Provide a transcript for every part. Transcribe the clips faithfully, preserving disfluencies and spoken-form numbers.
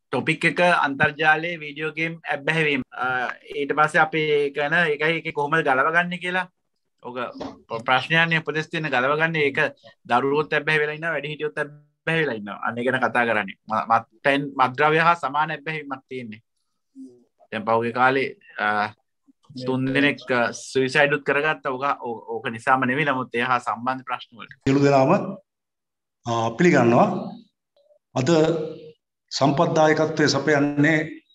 Topic එක අන්තර්ජාලයේ video game ඇබ්බැහිවීම. ඊට පස්සේ අපි කරන එකයි ඒක කොහොමද ගලවගන්නේ කියලා. ඔක ප්‍රශ්නයන්නේ උපදෙස් දෙන්න ගලවගන්නේ ඒක දරුවොත් ඇබ්බැහි වෙලා ඉන්නවා වැඩිහිටියොත් ඇබ්බැහි වෙලා ඉන්නවා. අන්න ඒ ගැන කතා කරන්නේ. මත්පැන් මත්ද්‍රව්‍ය හා සමාන ඇබ්බැහිවීමක් තියෙන්නේ. දැන් පහුගිය කාලේ තුන් දෙනෙක් සුයිසයිඩ් උත් කරගත්තා. ඕක ඕක නිසාම නෙවෙයි නමුත් ඒ හා සම්බන්ධ ප්‍රශ්න වලට. සියලු දෙනාම පිළිගන්නවා. අද සම්පත්දායකත්වයේ සපයන්නේ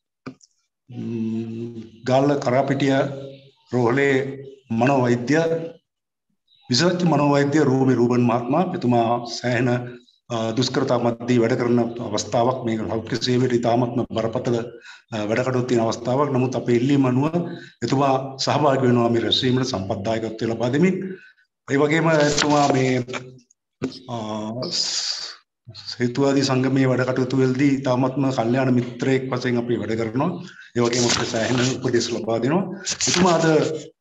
ගාල්ල කරාපිටිය රෝහලේ මනෝවෛද්‍ය විශේෂ මනෝවෛද්‍ය රූමි රූබන් මහත්මයා. එතුමා සෑහෙන දුෂ්කරතා මැද්දේ වැඩ කරන අවස්ථාවක්. මේක සෞඛ්‍ය සේවයට ඉතාමත්ම බරපතල වැඩ කටයුතු තියෙන අවස්ථාවක්. නමුත් අපේ ඉල්ලීම අනුව එතුමා සහභාගී වෙනවා මේ රැස්වීමට සම්පත්දායකත්වය ලබා දෙමින්. ඒ වගේම එතුමා මේ හේතුවාදී සංගමයේ වැඩ කටයුතු වලදී ඉතාමත්ම කල්යාණ මිත්‍රයෙක් වශයෙන් අපි වැඩ කරනවා. ඒ වගේම අපේ සෑහෙන උපදෙස් ලබා දෙනවා. එතුමා අද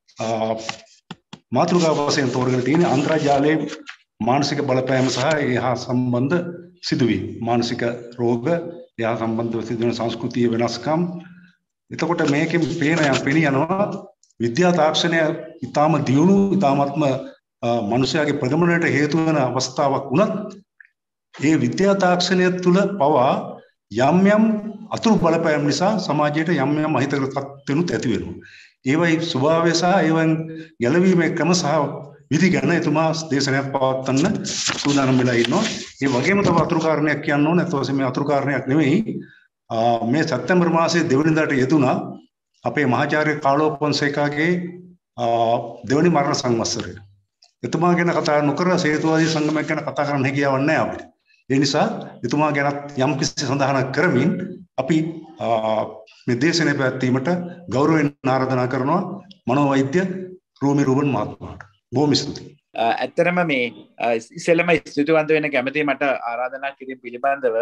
මාතෘකාව වශයෙන් තෝරගෙන තියෙන අන්තර්ජාලයේ මානසික බලපෑම සහ ඒ හා සම්බන්ධ සිදුවීම්. මානසික රෝග, ඒ හා සම්බන්ධව සිදුවන සංස්කෘතිය වෙනස්කම්. එතකොට මේකෙන් පේන යම් පෙනී යනවා විද්‍යා තාක්ෂණය ඉතාම දියුණු, ඉතාමත්ම මනුෂ්‍යයාගේ ප්‍රගමනයට හේතු වෙන අවස්ථාවක් වුණත් ඒ විද්‍යා තාක්ෂණය තුළ පවා යම් යම් අතුරු බලපෑම් නිසා සමාජයට යම් යම් අහිතකර තත්ත්වනුත් ඇති වෙනවා. ඒවයි ස්වභාවය සහ ඒවෙන් ගැලවීමේ ක්‍රම සහ විධි ගැන එතුමා දේශනයක් පවත්වන්න සූදානම් වෙලා ඉන්නවා. ඒ වගේම තව අතුරු කාරණයක් කියන්න ඕනේ. අත වශයෙන් මේ අතුරු කාරණයක් නෙවෙයි. මේ සැප්තැම්බර් මාසයේ දෙවනිදාට යෙදුණා අපේ මහාචාර්ය කාලෝ පොන්සේකාගේ දෙවනි මරණ සංවත්සරය. එතුමා ගැන කතා නොකර හේතුවාදී සංගමයක් ගැන කතා කරන්න හැකියාවක් නැහැ අපිට. ඒ නිසා එතුමා ගැනත් යම් කිසි සඳහනක් කරමින් අපි මේ දේශනාව පැවැත්වීමට ගෞරවයෙන් ආරාධනා කරනවා මනෝවෛද්‍ය රූමි රූබන් මහත්මයාට. බොහොම ස්තුතියි. ඇත්තටම මේ ඉස්සෙල්ලම ස්තුතිවන්ත වෙන්න කැමතියි මට ආරාධනා කිරීම පිළිබඳව.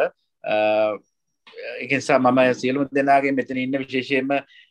ඒක නිසා මම සියලුම දෙනාගේ මෙතන ඉන්න විශේෂයෙන්ම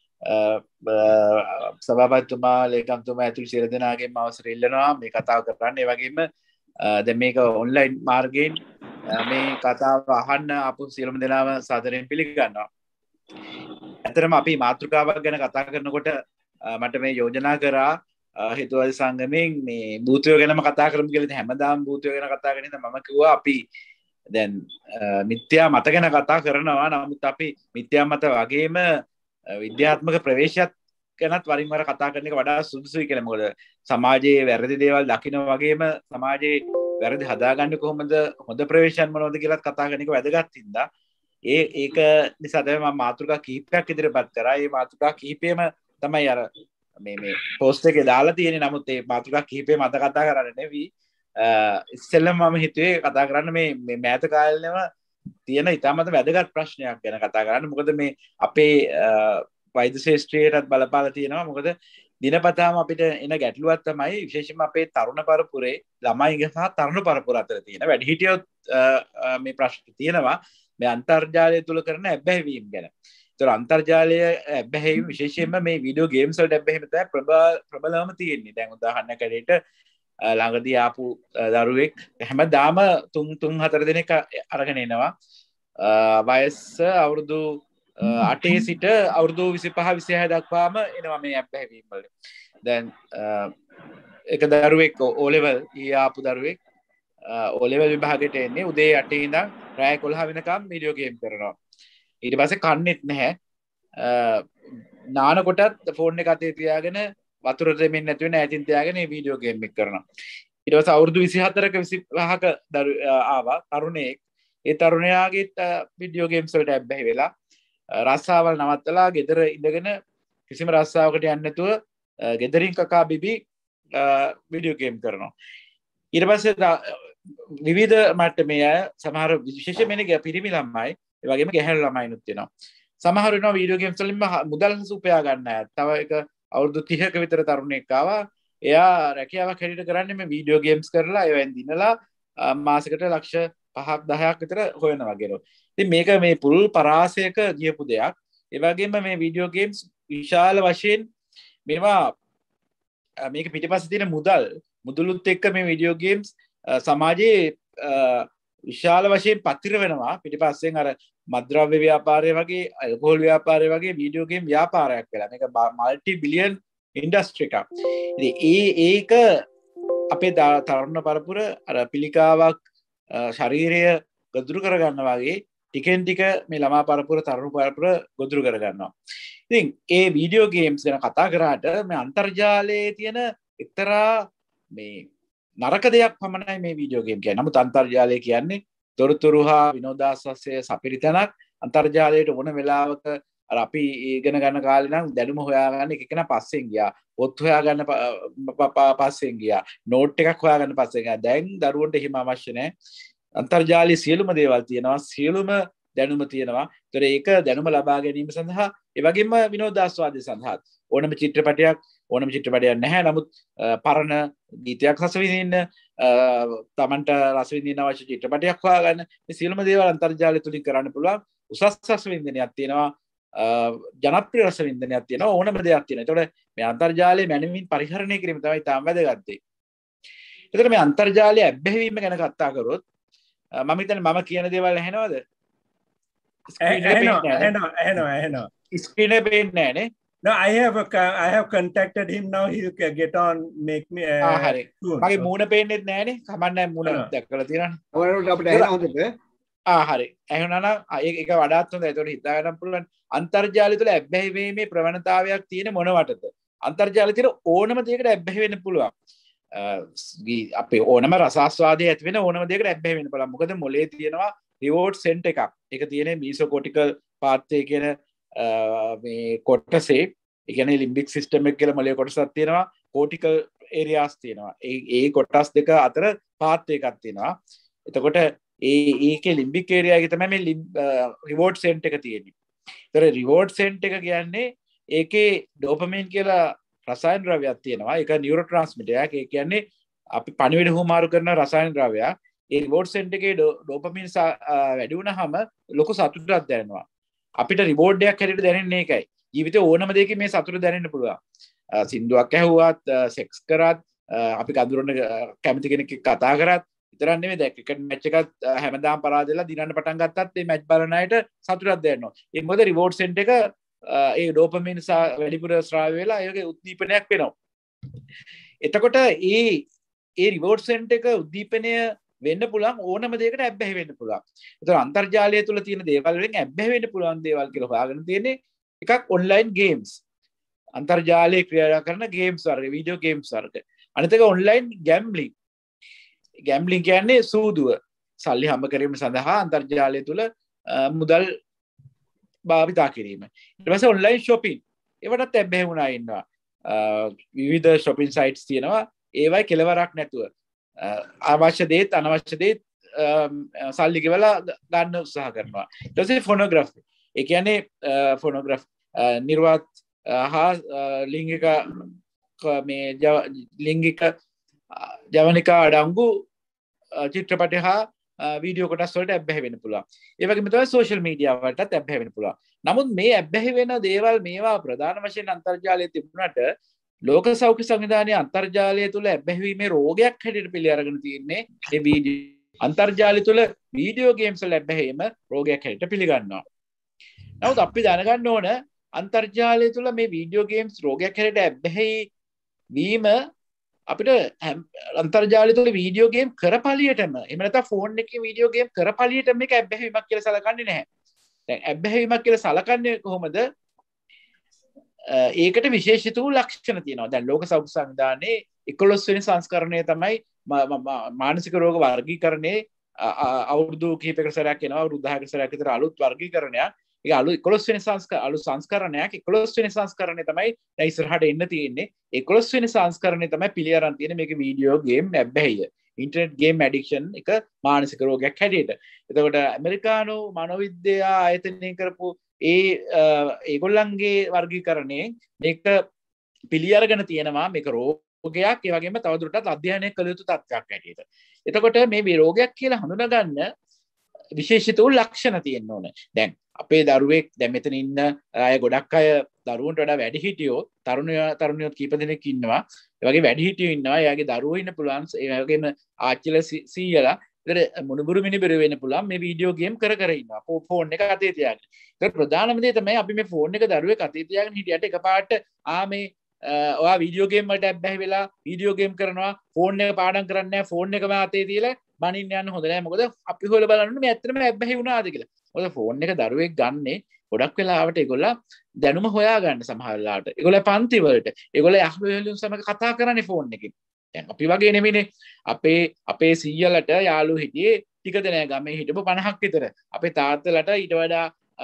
සභාපතිතුමා ලේකම්තුමා ඇතුළු සියලු දෙනාගේම අවසර ඉල්ලනවා මේ කතාව කරන්න. ඒ වගේම දැන් මේක ඔන්ලයින් මාර්ගයෙන් මේ කතාව අහන්න අපු සියලුම දෙනාම සාදරයෙන් පිළිගන්නවා. ඇත්තටම අපි මාතෘකාවක් ගැන කතා කරනකොට මට මේ යෝජනා කරා හේතුවාදී සංගමයෙන් මේ භූතයෝ ගැනම කතා කරමු කියලා. හැමදාම භූතයෝ ගැන කතා කරන ඉතින් මම කිව්වා අපි දැන් මිත්‍යා මත ගැන කතා කරනවා. නමුත් අපි මිත්‍යා මත වගේම විද්‍යාත්මක ප්‍රවේශයත් ගැනත් වරින් වර කතා කරන එක වඩා සුදුසුයි කියලා. මොකද සමාජයේ වැරදි දේවල් දකින්න වගේම සමාජයේ වැරදි හදාගන්නේ කොහොමද, හොඳ ප්‍රවේශයන් මොනවද කියලාත් කතා කරන එක වැදගත් හින්දා ඒ ඒක නිසා තමයි මම මාතෘකා කිහිපයක් ඉදිරිපත් කරා. මේ මාතෘකා කිහිපෙම තමයි අර මේ මේ පෝස්ට් එකේ දාලා තියෙන්නේ. නමුත් මේ මාතෘකා කිහිපෙම අද කතා කරන්නේ නෙවෙයි. ඉස්සෙල්ලම මම හිතුවේ කතා කරන්න මේ මේ මෑත කාලේම තියෙන ඉතාමත් වැදගත් ප්‍රශ්නයක් ගැන කතා කරන්න. මොකද මේ අපේ වෛද්‍ය ශාස්ත්‍රයටත් බලපාලා තියෙනවා. මොකද දිනපතාම අපිට එන ගැටලුවක් තමයි විශේෂයෙන්ම අපේ තරුණ පරපුරේ ළමයි සහ තරුණ පරපුර අතර තියෙන වැඩිහිටියොත් මේ ප්‍රශ්න තියෙනවා මේ අන්තර්ජාලය තුල කරන ඇබ්බැහිවීම ගැන. ඒතර අන්තර්ජාලය ඇබ්බැහිවීම විශේෂයෙන්ම මේ වීඩියෝ ගේම්ස් වලට ඇබ්බැහිවීම තමයි ප්‍රබලම තියෙන්නේ. දැන් උදාහරණයක් ඇරෙට ළඟදී ආපු දරුවෙක් හැමදාම තුන් තුන් හතර දිනක අරගෙන එනවා. වයස අවුරුදු අටේ සිට අවුරුදු විසිපහ විසිහය දක්වාම එනවා මේ ඇබ්බැහිවීම වල. දැන් එක දරුවෙක් O level ඊ ආපු දරුවෙක් O level විභාගයට එන්නේ උදේ අටේ ඉඳන් රාත්‍රී එකොළහ වෙනකම් වීඩියෝ ගේම් කරනවා. ඊට පස්සේ කන්නේත් නැහැ. නාන කොටත් ෆෝන් එක අතේ තියාගෙන වතුර දෙමින් නැති වෙන ඈතින් තියාගෙන මේ වීඩියෝ ගේම් එක කරනවා. ඊට පස්සේ අවුරුදු විසිහතරක විසිපහක ආවා තරුණයෙක්. ඒ තරුණයාගේත් වීඩියෝ ගේම්ස් වලට ඇබ්බැහි වෙලා රස්සාවල් නවත්තලා ගෙදර ඉඳගෙන කිසිම රස්සාවකට යන්නේ නැතුව ගෙදරින් කකා බිබි වීඩියෝ ගේම් කරනවා. ඊට පස්සේ විවිධ මට්ටමේ අය සමහර විශේෂයෙන්ම පිරිමි ළමයි ඒ වගේම ගැහැණු ළමයිනුත් වෙනවා. සමහර වෙනවා වීඩියෝ ගේම්ස් වලින්ම මුදල් උපයා ගන්න අය. තව එක අවුරුදු තිහක විතර තරුණයෙක් ආවා. එයා රැකියාවක් හැටියට කරන්නේ මේ වීඩියෝ ගේම්ස් කරලා ඒවෙන් දිනලා මාසෙකට ලක්ෂ පහක් දහයක් විතර හොයනවා වගේ. ඉතින් මේක මේ පුරුල් පරාසයක ගියපු දෙයක්. ඒ වගේම මේ වීඩියෝ ගේම්ස් විශාල වශයෙන් මේවා මේක පිටිපස්සේ තියෙන මුදල් මුදලුත් එක්ක මේ වීඩියෝ ගේම්ස් සමාජයේ විශාල වශයෙන් පතිර වෙනවා පිටිපස්සෙන් අර මද්ද්‍රව්‍ය ව්‍යාපාරය වගේ ඇල්කොහොල් ව්‍යාපාරය වගේ වීඩියෝ ගේම් ව්‍යාපාරයක් වෙලා මේක මල්ටි බිලියන් ඉන්ඩස්ට්‍රි එකක්. ඉතින් ඒ ඒක අපේ තරුණ පරපුර අර පිළිකාවක් ශරීරය ගොදුරු කරගන්න වගේ ටිකෙන් ටික මේ ළමා පරපුර තරුණ පරපුර ගොදුරු කරගන්නවා. ඉතින් ඒ වීඩියෝ ගේම්ස් ගැන කතා කරාට මේ අන්තර්ජාලයේ තියෙන එක්තරා මේ නරක දෙයක් පමණයි මේ වීඩියෝ ගේම් කියන්නේ. නමුත් අන්තර්ජාලය කියන්නේ තොරතුරු හා විනෝදාස්වාදයේ සපිරි තැනක්. අන්තර්ජාලයට ඕන වෙලාවක අර අපි ඉගෙන ගන්න කාලේ නම් දැනුම හොයාගන්න එක එකන පස්සෙන් ගියා. පොත් හොයාගන්න පස්සෙන් ගියා. නෝට් එකක් හොයාගන්න පස්සෙන් ගියා. දැන් දරුවන්ට එහෙම අවශ්‍ය නැහැ. අන්තර්ජාලයේ සියලුම දේවල් තියෙනවා. සියලුම දැනුම තියෙනවා. ඒතර ඒක දැනුම ලබා ගැනීම සඳහා ඒ වගේම විනෝදාස්වාදය සඳහා ඕනම චිත්‍රපටයක් ඕනම චිත්‍රපටයක් නැහැ. නමුත් පරණ ගීතයක් රස විඳින්න තමන්ට රස විඳින්න අවශ්‍ය චිත්‍රපටයක් හොයාගන්න මේ සියලුම දේවල් අන්තර්ජාලය තුලින් කරන්න පුළුවන්. උසස් රස විඳිනයක් තියෙනවා. ජනප්‍රිය රස විඳිනයක් තියෙනවා. ඕනම දෙයක් තියෙනවා. ඒතකොට මේ අන්තර්ජාලය මැනවින් පරිහරණය කිරීම තමයි තාම වැදගත් දේ. ඒතකොට මේ අන්තර්ජාලය ඇබ්බැහිවීම ගැන කතා කරොත් මම හිතන්නේ මම කියන දේවල් ඇහෙනවද? ඇහෙනවා ඇහෙනවා ඇහෙනවා ඇහෙනවා. ස්ක්‍රීන් එකේ පේන්නේ නැහැ නේ. No, I have a, I have contacted him now. He'll get on, make me. ආ හරි. මගේ මූණ පේන්නේ නැහැ නේ. කමන්නේ මූණ දැක්කලා තියෙනවනේ. ඔයාලට අපිට ඇහෙන හොඳට. ආ හරි. ඇහුණා නම් ඒක වඩාත් හොඳයි. ඒතකොට හිතා ගන්න පුළුවන් අන්තර්ජාලය තුළ ඇබ්බැහි වීමේ ප්‍රවණතාවයක් තියෙන මොනවටද? අන්තර්ජාලය තියෙන ඕනම දෙයකට ඇබ්බැහි වෙන්න පුළුවන්. අපේ ඕනම රසාස්වාදය ඇති වෙන ඕනම දෙයකට ඇබ්බැහි වෙන්න පුළුවන්. මොකද මොලේ තියෙනවා රිවෝඩ් සෙන්ට් එකක්. ඒක තියෙන්නේ මීසෝකෝටිකල් පාර්ට් කියන මේ කොටසේ. ඒ කියන්නේ ලිම්බික් සිස්ටම් එක කියලා මොලේ කොටසක් තියෙනවා. කෝටිකල් ඒරියාස් තියෙනවා. ඒ ඒ කොටස් දෙක අතර පාර්ට් එකක් තියෙනවා. එතකොට ඒ ඒකේ ලිම්බික් ඒරියා එකේ තමයි මේ රිවෝඩ් සෙන්ට් එක තියෙන්නේ. ඒතර රිවෝඩ් සෙන්ට් එක කියන්නේ ඒකේ ඩෝපමින් කියලා රසායන ද්‍රව්‍යයක් තියෙනවා. ඒක නියුරෝ ට්‍රාන්ස්මිටර් එකක්. ඒ කියන්නේ අපි පණිවිඩ හුවමාරු කරන රසායන ද්‍රව්‍යයක්. ඒ රිවෝඩ් සෙන්ට් එකේ ඩෝපමින් වැඩි වුණාම ලොකු සතුටක් දැනෙනවා. අපිට රිවෝඩ් එකක් හැටියට දැනෙන්නේ ඒකයි. ජීවිතේ ඕනම දෙයකින් මේ සතුට දැනෙන්න පුළුවන්. සින්දුවක් ඇහුවත්, සෙක්ස් කරත්, අපි කඳුරන කැමති කෙනෙක් එක්ක කතා කරත් විතරක් නෙමෙයි දැන් ක්‍රිකට් මැච් එකක් හැමදාම පරාදෙලා දිනන්න පටන් ගත්තත් මේ මැච් බලන අයට සතුටක් දැනෙනවා. ඒ මොකද රිවෝඩ් සෙන්ට් එක ඒ ඩෝපමින් වැඩිපුර ස්‍රාව වෙලා ඒකේ උද්දීපනයක් වෙනවා. එතකොට ඒ ඒ රිවෝඩ් සෙන්ට් එක උද්දීපනය වෙන්න පුළුවන් ඕනම දෙයකට ඇබ්බැහි වෙන්න පුළුවන්. ඒතර අන්තර්ජාලය තුල තියෙන දේවල් වලින් ඇබ්බැහි වෙන්න පුළුවන් දේවල් කියලා හොයාගෙන තියෙන්නේ එකක් ඔන්ලයින් ගේම්ස්. අන්තර්ජාලයේ ක්‍රියා කරන ගේම්ස් වර්ග, වීඩියෝ ගේම්ස් වර්ග. අනිත් එක ඔන්ලයින් ගැම්බ්ලින්. ගැම්බ්ලින් කියන්නේ සූදුව. සල්ලි හම්බ කිරීම සඳහා අන්තර්ජාලය තුල මුදල් භාවිතා කිරීම. ඊට පස්සේ ඔන්ලයින් shopping. ඒවටත් ඇබ්බැහි වුණා ඉන්නවා. විවිධ shopping sites තියෙනවා. ඒවයි කෙලවරක් නැතුව අවශ්‍ය දේත් අනවශ්‍ය දේත් සල්ලි ගෙවලා ගන්න උත්සාහ කරනවා. ඊට පස්සේ ෆොනෝග්‍රැෆි. ඒ කියන්නේ ෆොනෝග්‍රැෆි නිර්වාත් හා ලිංගික මේ ලිංගික ජවනිකා අඩංගු චිත්‍රපට හා වීඩියෝ කොටස් වලට ඇබ්බැහි වෙන්න පුළුවන්. ඒ වගේම තමයි සෝෂල් මීඩියා වලටත් ඇබ්බැහි වෙන්න පුළුවන්. නමුත් මේ ඇබ්බැහි වෙන දේවල් මේවා ප්‍රධාන වශයෙන් අන්තර්ජාලයේ තිබුණාට ලෝක සෞඛ්‍ය සංවිධානයේ අන්තර්ජාලය තුළ ඇබ්බැහි වීමේ රෝගයක් හැටියට පිළි අරගෙන තියෙන්නේ මේ වීඩියෝ. අන්තර්ජාලය තුළ වීඩියෝ ගේම්ස් වල ඇබ්බැහිම රෝගයක් හැටියට පිළිගන්නවා. නමුත් අපි දැනගන්න ඕන අන්තර්ජාලය තුළ මේ වීඩියෝ ගේම්ස් රෝගයක් හැටියට ඇබ්බැහි වීම අපිට අන්තර්ජාලය තුළ වීඩියෝ ගේම් කරපලියටම එහෙම නැත්නම් ෆෝන් එකේ වීඩියෝ ගේම් කරපලියටම මේක ඇබ්බැහි වීමක් කියලා සලකන්නේ නැහැ. දැන් ඇබ්බැහි වීමක් කියලා සලකන්නේ කොහොමද? ඒකට විශේෂිත වූ ලක්ෂණ තියෙනවා. දැන් ලෝක සෞඛ්‍ය සංවිධානයේ එකොළොස් වෙනි සංස්කරණය තමයි මානසික රෝග වර්ගීකරණයේ අවුරුදු කිහිපයකට සැරයක් එනවා. අවුරුදු දහයකට සැරයක් විතර අලුත් වර්ගීකරණයක්. ඒක අලුත් එකොළොස් වෙනි සංස්කරණ අලුත් සංස්කරණයක්. එකොළොස් වෙනි සංස්කරණය තමයි දැන් ඉස්සරහට එන්න තියෙන්නේ. එකොළොස් වෙනි සංස්කරණය තමයි පිළි අරන් තියෙන්නේ මේක වීඩියෝ ගේම් ඇබ්බැහිය. ඉන්ටර්නෙට් ගේම් ඇඩික්ෂන් එක මානසික රෝගයක් හැටියට. එතකොට ඇමරිකානු මනෝවිද්‍යා ආයතනයෙන් කරපු ඒ ඒගොල්ලන්ගේ වර්ගීකරණයෙන් මේක පිළි අරගෙන තියෙනවා මේක රෝගයක්. ඒ වගේම තවදුරටත් අධ්‍යයනය කළ යුතු තත්ත්වයක් හැටියට. එතකොට මේ රෝගයක් කියලා හඳුනාගන්න විශේෂිත වූ ලක්ෂණ තියෙන්න ඕන. දැන් අපේ දරුවෙක් දැන් මෙතන ඉන්න අය ගොඩක් අය දරුවන්ට වඩා වැඩිහිටියෝ තරුණයෝ තරුණියෝ කීප දෙනෙක් ඉන්නවා. ඒ වගේ වැඩිහිටියෝ ඉන්නවා. එයාගේ දරුවෝ ඉන්න පුළුවන්. ඒ වගේම ආච්චිලා සීයලා ඒතර මුණුබුරු මිනිබිර වෙන්න පුළුවන් මේ වීඩියෝ ගේම් කර කර ඉන්නවා ෆෝන් එක අතේ තියාගෙන. ඒතර ප්‍රධානම දේ තමයි අපි මේ ෆෝන් එක දරුවෙක් අතේ තියාගෙන හිටියට එකපාරට ආ මේ ඔයා වීඩියෝ ගේම් වලට ඇබ්බැහි වෙලා වීඩියෝ ගේම් කරනවා ෆෝන් එක පාඩම් කරන්නේ නැහැ ෆෝන් එකම අතේ තියලා බනින්න යන්න හොඳ නැහැ. මොකද අපි හොයලා බලන්න මේ ඇත්තටම ඇබ්බැහි වුණාද කියලා. මොකද ෆෝන් එක දරුවෙක් ගන්නේ ගොඩක් වෙලාවට ඒගොල්ලෝ දැනුම හොයා ගන්න සමහර වෙලාවට. ඒගොල්ලෝ පන්ති වලට ඒගොල්ලෝ යාළුවෝ සමග කතා කරන්නේ ෆෝන් එකෙන්. දැන් අපි වගේ නෙමෙයිනේ. අපේ අපේ සීයලට යාළුවෝ හිටියේ ටික දෙනා ගමේ හිටපු පනහක් විතර. අපේ තාත්තලට ඊට වඩා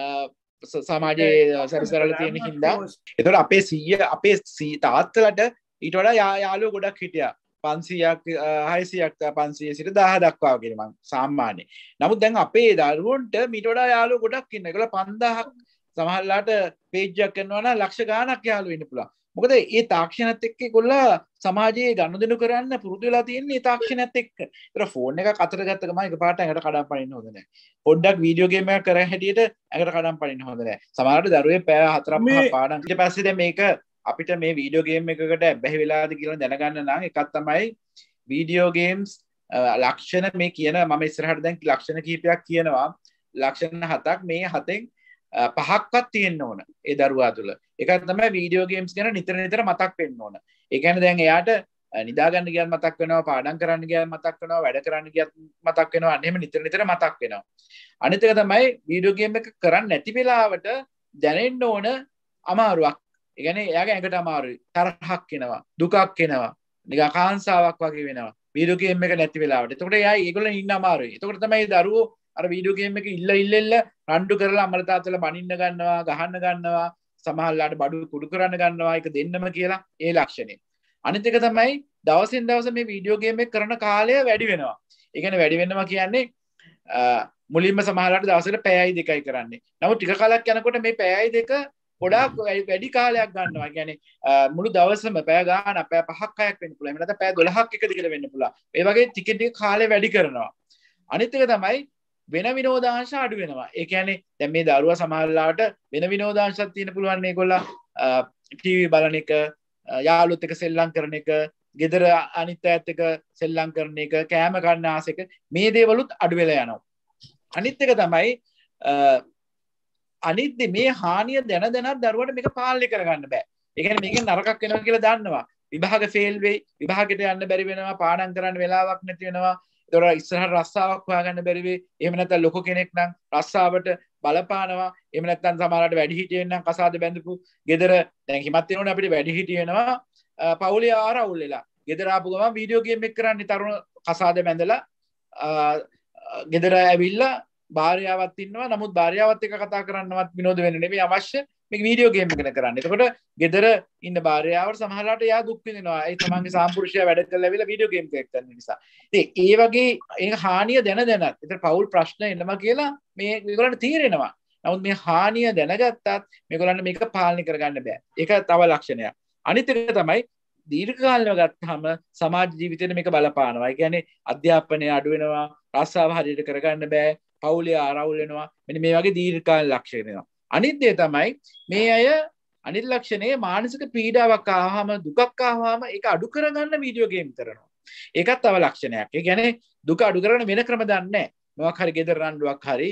සමාජයේ සැරිසරල තියෙන හින්දා. ඒතකොට අපේ සීය අපේ තාත්තලට ඊට වඩා යාළුවෝ ගොඩක් හිටියා. පන්සීයක් හයසීයක් පන්සීය සිට දහය දක්වා වගේ මං සාමාන්‍යයෙන්. නමුත් දැන් අපේ දරුවන්ට ඊට වඩා යාළුවෝ ගොඩක් ඉන්නවා. ඒගොල්ලෝ පන්දාහක් සමහරලාට පේජ් එකක් කරනවා නම් ලක්ෂ ගාණක් යාළුවෝ ඉන්න පුළුවන්. මොකද මේ තාක්ෂණයත් එක්ක ඒගොල්ලෝ සමාජයේ ගනුදෙනු කරන්න පුරුදු වෙලා තියෙන්නේ මේ තාක්ෂණයත් එක්ක. ඒතර ෆෝන් එකක් අතට ගත්ත ගමන් එකපාරට ඇඟට කඩන් පනින්න හොඳ නැහැ. පොඩ්ඩක් වීඩියෝ ගේම් එකක් කරන් හැටියට ඇඟට කඩන් පනින්න හොඳ නැහැ. සමහරවිට දරුවේ පැය හතරක් පහක් පාඩම් ඊට පස්සේ දැන් මේක අපිට මේ වීඩියෝ ගේම් එකකට බැහැ වෙලාද කියලා දැනගන්න නම් එකක් තමයි වීඩියෝ ගේම්ස් ලක්ෂණ මේ කියන මම ඉස්සරහට දැන් ලක්ෂණ කීපයක් කියනවා. ලක්ෂණ හතක් මේ හතෙන් පහක්වත් තියෙන්න ඕන ඒ දරුවා තුළ. එකක් තමයි වීඩියෝ ගේම්ස් ගැන නිතර නිතර මතක් වෙන්න ඕන. ඒ කියන්නේ දැන් එයාට නිදා ගන්න ගියත් මතක් වෙනවා, පාඩම් කරන්න ගියත් මතක් වෙනවා, වැඩ කරන්න ගියත් මතක් වෙනවා. අන්න එහෙම නිතර නිතර මතක් වෙනවා. අනිත් එක තමයි වීඩියෝ ගේම් එක කරන්නේ නැති වෙලාවට දැනෙන්න ඕන අමාරුවක්. ඒ කියන්නේ එයාගේ ඇඟට අමාරුයි, තරහක් එනවා, දුකක් එනවා, නිකන් කාංසාවක් වගේ වෙනවා. වීඩියෝ ගේම් එක නැති වෙලාවට. එතකොට එයා ඒගොල්ලන් ඉන්න අමාරුයි. එතකොට තමයි දරුවෝ අර වීඩියෝ ගේම් එක ඉල්ල ඉල්ල ඉල්ල රණ්ඩු කරලා අම්මලා තාත්තලා බනින්න ගන්නවා, ගහන්න ගන්නවා, සමහරලාට බඩු කුඩු කරන්න ගන්නවා. ඒක දෙන්නම කියලා ඒ ලක්ෂණේ. අනිත් එක තමයි දවසින් දවස මේ වීඩියෝ ගේම් එක කරන කාලය වැඩි වෙනවා. ඒ කියන්නේ වැඩි වෙනවා කියන්නේ මුලින්ම සමහරලාට දවසට පැයයි දෙකයි කරන්නේ. නමුත් ටික කාලයක් යනකොට මේ පැයයි දෙක ගොඩාක් වැඩි කාලයක් ගන්නවා. කියන්නේ මුළු දවසම පැය ගාන පැය පහක් හයක් වෙන්න පුළුවන්. එහෙම නැත්නම් පැය දොළහක් එක දිගට වෙන්න පුළුවන්. ඒ වගේ ටික ටික කාලය වැඩි කරනවා. අනිත් එක තමයි වෙන විනෝදාංශ අඩු වෙනවා. ඒ කියන්නේ දැන් මේ දරුවා සමහරලාට වෙන විනෝදාංශයක් තියෙන පුළුවන් මේගොල්ලෝ ටීවී බලන එක, යාළුවොත් එක්ක සෙල්ලම් කරන එක, ගෙදර අනිත් අයත් එක්ක සෙල්ලම් කරන එක, කෑම කන්න ආස එක මේ දේවලුත් අඩු වෙලා යනවා. අනිත් එක තමයි අනිත් මේ හානිය දැන දැනත් දරුවට මේක පාලනය කරගන්න බෑ. ඒ කියන්නේ මේකෙන් නරකක් වෙනවා කියලා දන්නවා. විභාග ෆේල් වෙයි, විභාගෙට යන්න බැරි වෙනවා, පාඩම් කරන්න වෙලාවක් නැති වෙනවා. ඒතොර ඉස්සරහට රස්සාවක් හොයාගන්න බැරි වෙයි. එහෙම නැත්නම් ලොකු කෙනෙක් නම් රස්සාවට බලපානවා. එහෙම නැත්නම් සමහරවිට වැඩිහිටියෙක් නම් කසාද බැඳපු ගෙදර දැන් හිමත් වෙනවනේ අපිට වැඩිහිටිය වෙනවා පවුලේ ආරවුල් වෙලා. ගෙදර ආපු ගමන් වීඩියෝ ගේම් එක කරන්නේ තරුණ කසාද බැඳලා ගෙදර ඇවිල්ලා භාර්යාවක් ඉන්නවා. නමුත් භාර්යාවත් එක්ක කතා කරන්නවත් විනෝද වෙන්න නෙමෙයි අවශ්‍ය. මේක වීඩියෝ ගේම් එකකට කරන්නේ. එතකොට ගෙදර ඉන්න භාර්යාවට සමහරවිට එයා දුක් විඳිනවා. ඒ තමන්ගේ සාම්පුරුෂයා වැඩ කරලා ඇවිල්ලා වීඩියෝ ගේම් එකක් කරන නිසා. ඉතින් ඒ වගේ ඒක හානිය දැන දැනත් ඒතර පෞල් ප්‍රශ්න එනවා කියලා මේ මේගොල්ලන්ට තීරෙනවා. නමුත් මේ හානිය දැනගත්තත් මේගොල්ලන්ට මේක පාලනය කරගන්න බෑ. ඒක තව ලක්ෂණයක්. අනිත් එක තමයි දීර්ඝ කාලයක ගත්තාම සමාජ ජීවිතේට මේක බලපානවා. ඒ කියන්නේ අධ්‍යාපනය අඩු වෙනවා, රස්සාව හරියට කරගන්න බෑ, පවුලේ ආරවුල් වෙනවා. මෙන්න මේ වගේ දීර්ඝ කාල ලක්ෂණ එනවා. අනිත් දේ තමයි මේ අය අනිත් ලක්ෂණේ මානසික පීඩාවක් ආවම දුකක් ආවම ඒක අඩු කරගන්න වීඩියෝ ගේම් කරනවා. ඒකත් තව ලක්ෂණයක්. ඒ කියන්නේ දුක අඩු කරගන්න වෙන ක්‍රම දන්නේ නැහැ. මොකක් හරි ගෙදර රණ්ඩුවක් හරි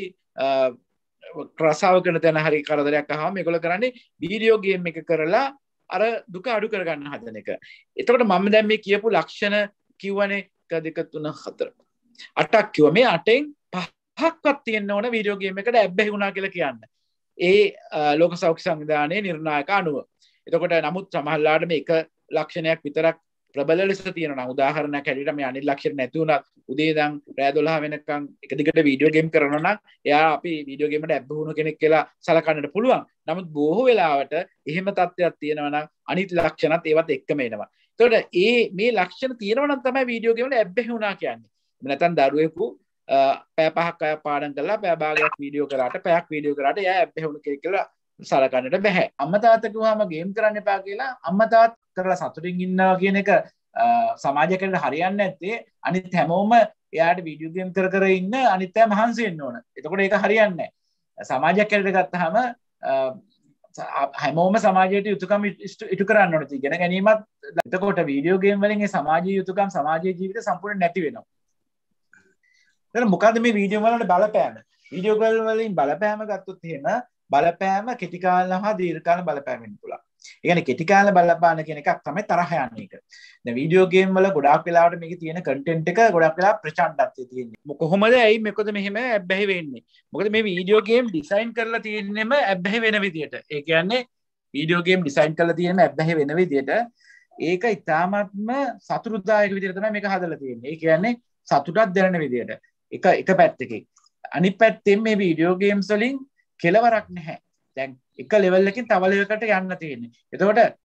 රසාව කරන තැන හරි කරදරයක් ආවම මේගොල්ලෝ කරන්නේ වීඩියෝ ගේම් එක කරලා අර දුක අඩු කරගන්න හදන එක. එතකොට මම දැන් මේ කියපු ලක්ෂණ කිව්වනේ එක දෙක තුන හතර අටක් කිව්වා. මේ අටෙන් පහක්වත් තියෙන්න ඕන වීඩියෝ ගේම් එකට ඇබ්බැහි වුණා කියලා කියන්න. ඒ ලෝක සෞඛ්‍ය සංවිධානයේ නිර්ණායක අනුව. එතකොට නමුත් සමහරවිට මේ එක ලක්ෂණයක් විතරක් ප්‍රබල ලෙස තියෙනවා. උදාහරණයක් හැටියට මේ අනිත් ලක්ෂණ නැති වුණත් උදේ ඉඳන් රෑ දොළහ වෙනකන් එක දිගට වීඩියෝ ගේම් කරනවා නම් එයා අපි වීඩියෝ ගේම් එකට ඇබ්බ වුණු කෙනෙක් කියලා සලකන්නට පුළුවන්. නමුත් බොහෝ වෙලාවට එහෙම තත්ත්වයක් තියෙනවා නම් අනිත් ලක්ෂණත් ඒවත් එක්කම එනවා. එතකොට ඒ මේ ලක්ෂණ තියෙනවා නම් තමයි වීඩියෝ ගේම් වල ඇබ්බැහි වුණා කියන්නේ. නැත්නම් දරුවෙකු පැය පහක් අය පාඩම් කරලා පැය භාගයක් වීඩියෝ කරාට පැයක් වීඩියෝ කරාට එයා ඇබ්බැහි වුණු කෙනෙක් කියලා සලකන්නට බෑ. අම්මා තාත්තා කිව්වම ගේම් කරන්න එපා කියලා අම්මා තාත්තා කරලා සතුටින් ඉන්නවා කියන එක සමාජයකට හරියන්නේ නැත්තේ. අනිත් හැමෝම එයාට වීඩියෝ ගේම් කර කර ඉන්න අනිත් අය මහන්සි වෙන්න ඕන. එතකොට ඒක හරියන්නේ නැහැ. සමාජයක් කියලා ගත්තාම හැමෝම සමාජයට යුතුයකම් ඉටු කරන්න ඕනේ. ඉගෙන ගැනීමත් එතකොට වීඩියෝ ගේම් වලින් ඒ සමාජීය යුතුයකම් සමාජීය ජීවිත සම්පූර්ණ නැති වෙනවා. දැන් මොකද්ද මේ වීඩියෝ වලට බලපෑම? වීඩියෝ කෝල් වලින් බලපෑම ගත්තොත් එහෙම බලපෑම කෙටි කාල හා දීර්ඝ කාල බලපෑම වෙන්න පුළුවන්. ඒ කියන්නේ කෙටි කාල බලපාන කියන එකක් තමයි තරහ යන එක. දැන් වීඩියෝ ගේම් වල ගොඩාක් වෙලාවට මේකේ තියෙන කන්ටෙන්ට් එක ගොඩාක් වෙලාවට ප්‍රචණ්ඩත්වයේ තියෙන්නේ. කොහොමද ඇයි මොකද මෙහෙම ඇබ්බැහි වෙන්නේ? මොකද මේ වීඩියෝ ගේම් ඩිසයින් කරලා තියෙන්නේම ඇබ්බැහි වෙන විදියට. ඒ කියන්නේ වීඩියෝ ගේම් ඩිසයින් කරලා තියෙන්නේම ඇබ්බැහි වෙන විදියට. ඒක ඉතාමත්ම සතුටුදායක විදියට තමයි මේක හදලා තියෙන්නේ. ඒ කියන්නේ සතුටක් දැනෙන විදියට. එක එක පැත්තකින්. අනිත් පැත්තෙන් මේ වීඩියෝ ගේම්ස් වලින් කෙලවරක් නැහැ. දැන් එක ලෙවල් එකකින් තව ලෙවල් එකකට යන්න තියෙන්නේ. එතකොට